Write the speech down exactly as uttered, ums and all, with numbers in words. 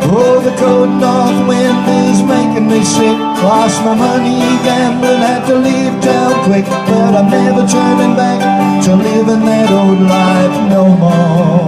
Oh, the cold north wind is making me sick. Lost my money gambling, had to leave town quick. But I'm never turning back to living that old life no more.